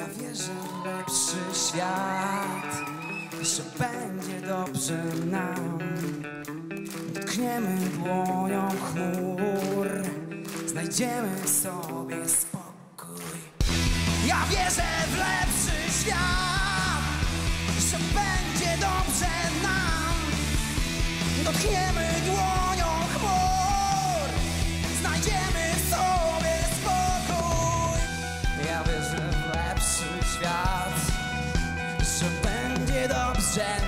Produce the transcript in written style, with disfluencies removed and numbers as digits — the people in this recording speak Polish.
wierzę w lepszy świat, że będzie dobrze nam. Dotkniemy dłonią chmur, znajdziemy sobie spokój. Ja wierzę w lepszy świat, że będzie dobrze nam. Dotkniemy dłonią chmur, znajdziemy sobie spokój. Ja wierzę w lepszy świat, że będzie dobrze